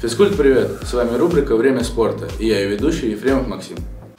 Физкульт, привет! С вами рубрика «Время спорта» и я ее ведущий Ефремов Максим.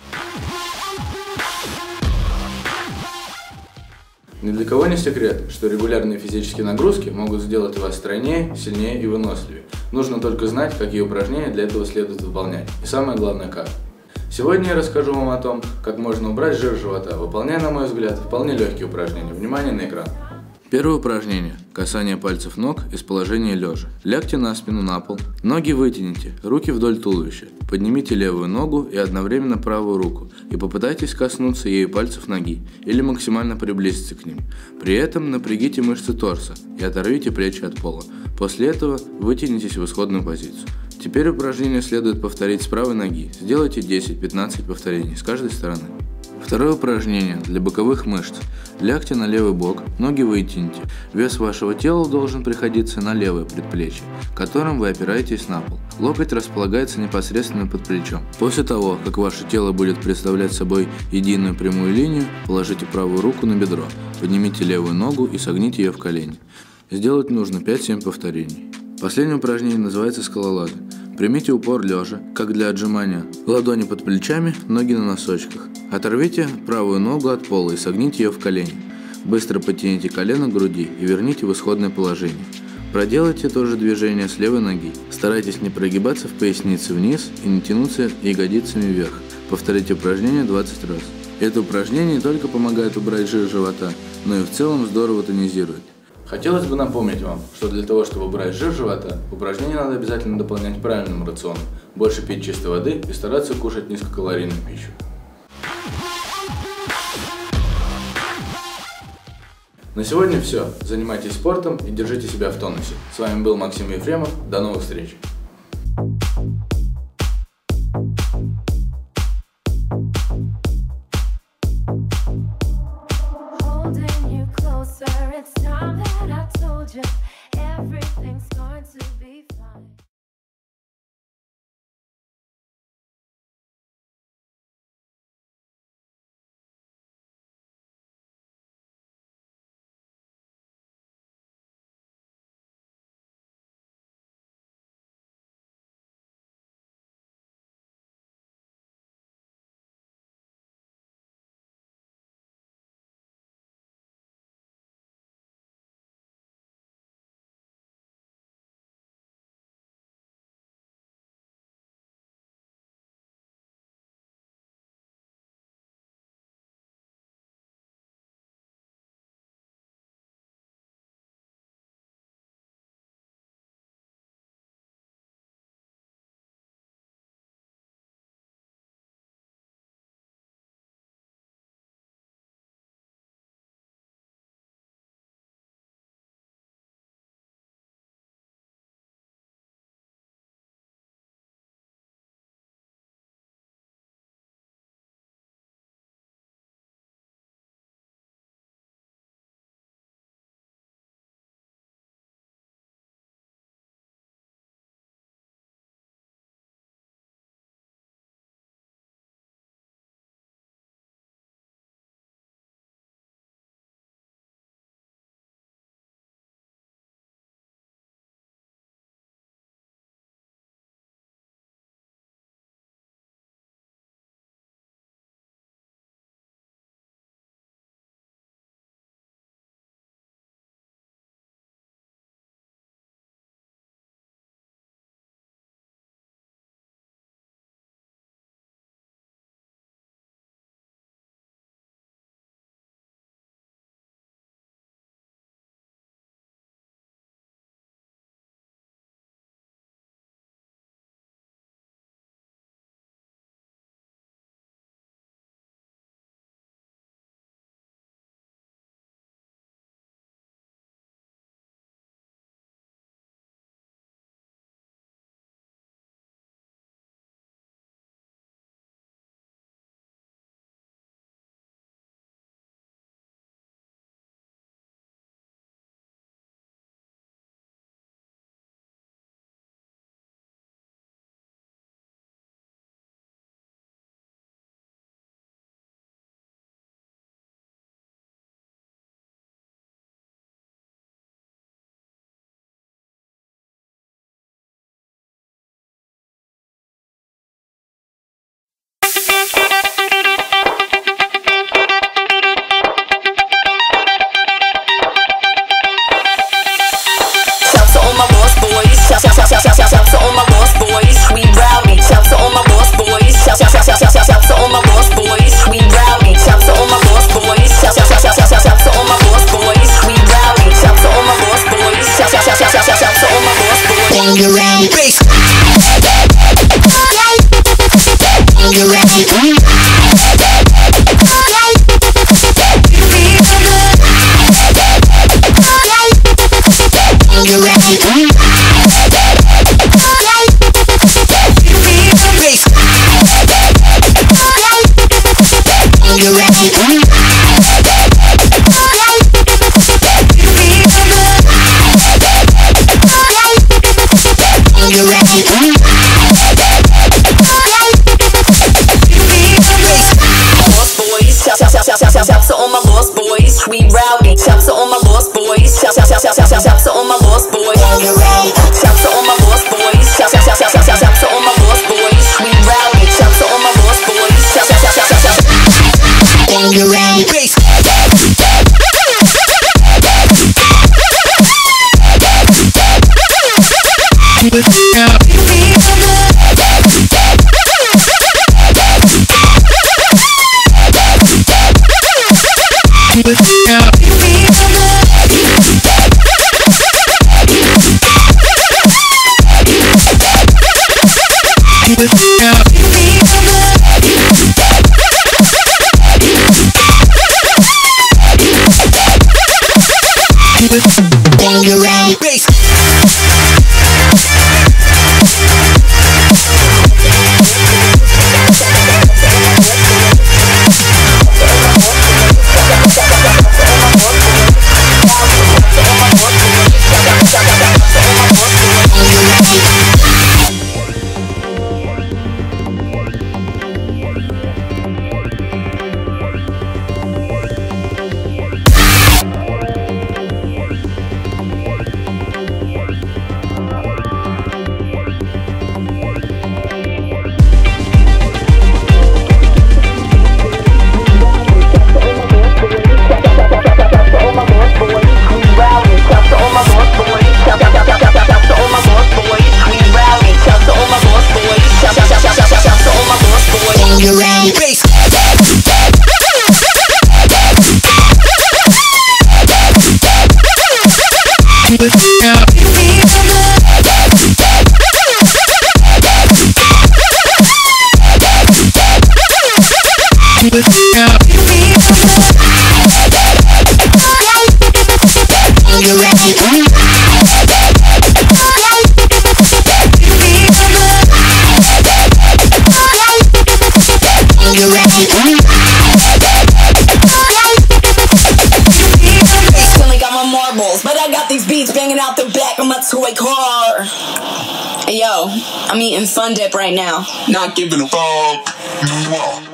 Ни для кого не секрет, что регулярные физические нагрузки могут сделать вас стройнее, сильнее и выносливее. Нужно только знать, какие упражнения для этого следует выполнять. И самое главное, как. Сегодня я расскажу вам о том, как можно убрать жир живота, выполняя, на мой взгляд, вполне легкие упражнения. Внимание на экран. Первое упражнение – касание пальцев ног из положения лежа. Лягте на спину на пол, ноги вытяните, руки вдоль туловища. Поднимите левую ногу и одновременно правую руку и попытайтесь коснуться ею пальцев ноги или максимально приблизиться к ним. При этом напрягите мышцы торса и оторвите плечи от пола. После этого вытянитесь в исходную позицию. Теперь упражнение следует повторить с правой ноги. Сделайте 10-15 повторений с каждой стороны. Второе упражнение для боковых мышц. Лягте на левый бок, ноги вытяните. Вес вашего тела должен приходиться на левое предплечье, которым вы опираетесь на пол. Локоть располагается непосредственно под плечом. После того, как ваше тело будет представлять собой единую прямую линию, положите правую руку на бедро, поднимите левую ногу и согните ее в колени. Сделать нужно 5-7 повторений. Последнее упражнение называется скалолазы. Примите упор лежа, как для отжимания. Ладони под плечами, ноги на носочках. Оторвите правую ногу от пола и согните ее в колени. Быстро подтяните колено к груди и верните в исходное положение. Проделайте то же движение с левой ноги. Старайтесь не прогибаться в пояснице вниз и не тянуться ягодицами вверх. Повторите упражнение 20 раз. Это упражнение не только помогает убрать жир живота, но и в целом здорово тонизирует. Хотелось бы напомнить вам, что для того, чтобы убрать жир живота, упражнения надо обязательно дополнять правильным рационом, больше пить чистой воды и стараться кушать низкокалорийную пищу. На сегодня все. Занимайтесь спортом и держите себя в тонусе. С вами был Максим Ефремов. До новых встреч! It's time that I told you everything's going to be fine. Shouts to all my lost boys, we rowdy. Shouts to all my lost boys. Shouts to all my lost boys. Shouts to all my lost boys. Shouts to all my lost boys, we rowdy. Shouts to all my lost boys. Shouts you rowdy. Bass. But I got these beats banging out the back of my toy car. Hey yo, I'm eating Fun Dip right now. Not giving a fuck.